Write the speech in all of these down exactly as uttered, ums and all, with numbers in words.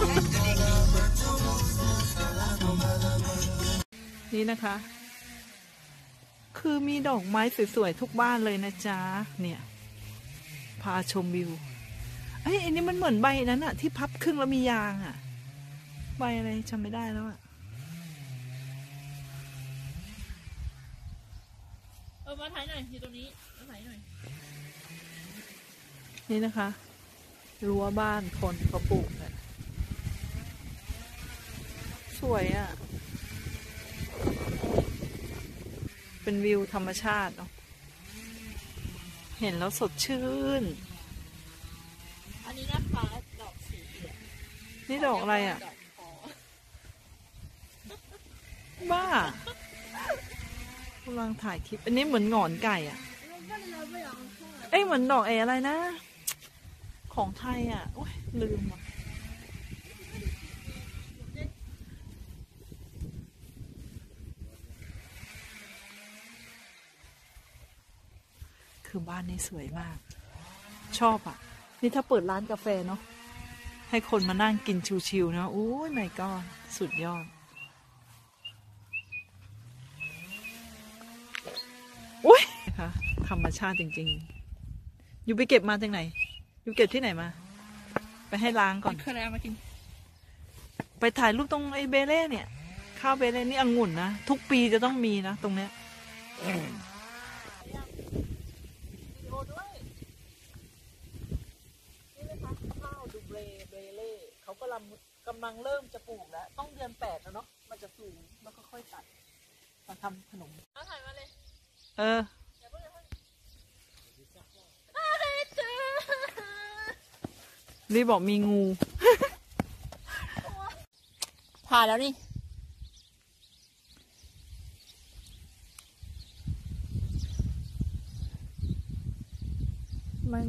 นี่นะคะ คือมีดอกไม้สวยๆทุกบ้านเลยนะจ๊ะเนี่ยพาชมวิวไอ้อันนี้มันเหมือนใบนั้นอะที่พับครึ่งแล้วมียางอะใบอะไรจำไม่ได้แล้วอะเออมาถ่ายหน่อยอยู่ตรงนี้มาถ่ายหน่อยนี่นะคะรั้วบ้านคนเขาปลูกกันสวยอะ่ะเป็นวิวธรรมชาติเนาะเห็นแล้วสดชื่นอันนี้นะคะดอกสีเหลืองนี่ดอกอะไรอะ่ะบ้ากำลังถ่ายคลิปอันนี้เหมือนหงอนไก่อะ่ะเอ้ยเหมือนดอกเออะไรนะของไทยอ่ะโอ้ยลืมอ่ะคือบ้านนี้สวยมากชอบอ่ะนี่ถ้าเปิดร้านกาแฟเนาะให้คนมานั่งกินชิวๆนะโอ้ยไม่ก็สุดยอดอุ้ยนะคะธรรมชาติจริงๆอยู่ไปเก็บมาจากไหนอยู่เก็บที่ไหนมาไปให้ล้างก่อนเคยเอามากินไปถ่ายรูปตรงไอ้เบเล่เนี่ยข้าวเบเล่นี่องุ่นนะทุกปีจะต้องมีนะตรงเนี้ยนี่นะคะข้าวดูเบลเบเล่เขากำลังกำลังเริ่มจะปลูกแล้วต้องเดือนแปดแล้วเนาะมันจะสูงแล้วก็ค่อยตัดมาทำขนมเอาถ่ายมาเลยเออนี่บอกมีงูถ่ายแล้วนี่มัน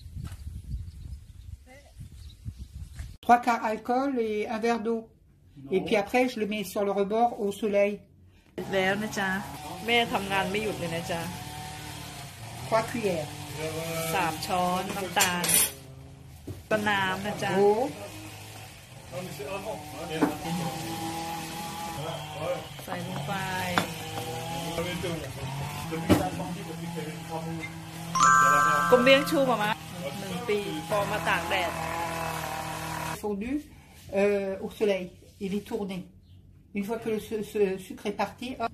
trois quarts alcool et un verre d'eau et puis après je le mets sur le rebord au soleil แล้วนะจ๊ะแม่ทำงานไม่หยุดเลยนะจ๊ะ trois cuillères สามช้อนน้ำตาลตะน้ำนะจ๊ะใส่ลงไปกลมเลี้ยงชูประมาณหนึ่งปีพอมาตากแดด fondu euh, au soleil il est tourné une fois que le ce, ce sucre est parti hop.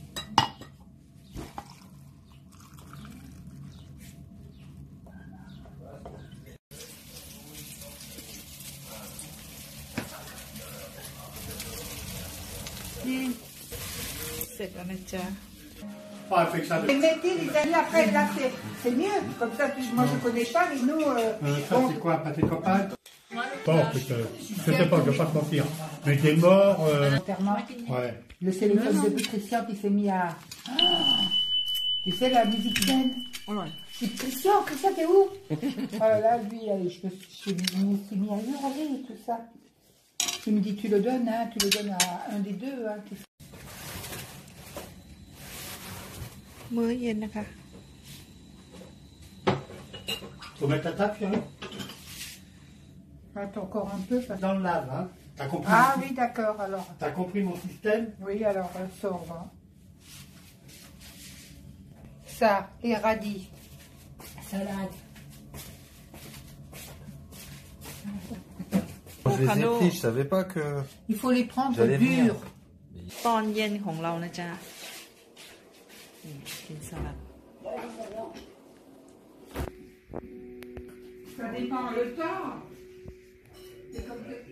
C'est la métier. Et mettez les amis après, là c'est mieux, comme ça moi je connais pas, mais nous... Euh, euh, ça bon. C'est quoi, pâté de copain? Pas peut-être, je sais pas, je vais pas te mentir. Mais t'es mort... Euh... Ouais. Le téléphone de Christian qui s'est mis à... Oh, tu sais la musique saine. Je dis Christian, Christian t'es où? Oh là là, lui, je me suis mis à hurler et tout ça. Il me dit tu le donnes, hein, tu le donnes à un des deux, hein. มื้อเย็นนะคะ Faut mettre ta table, Pierre? Attends encore un peu. Parce... Dans le lave, hein. T'as compris? Ah oui, d'accord, alors. T'as compris mon système? Oui, alors, elle sort, hein. Ça, les radis. Salade. Je les ai pris, je savais pas que... Il faut les prendre durs. ตอนเย็นของเรานะจ๊ะกินสลัด Ça dépend le temps. C'est comme que...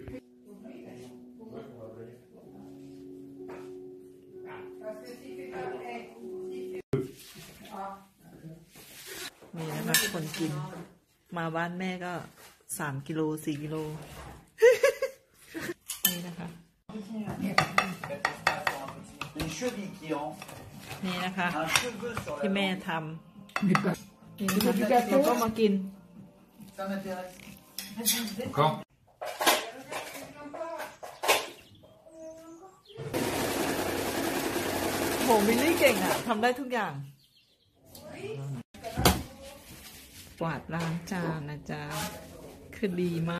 มีนะคะคนกินมาบ้านแม่ก็สามกิโลสี่กิโลนี่นะคะนี่นะคะที่แม่ทำนี่นะคะแล้วก็มากินโหมิลลี่เก่งอ่ะทำได้ทุกอย่างกวาดล้างจานนะจ๊ะคือดีมาก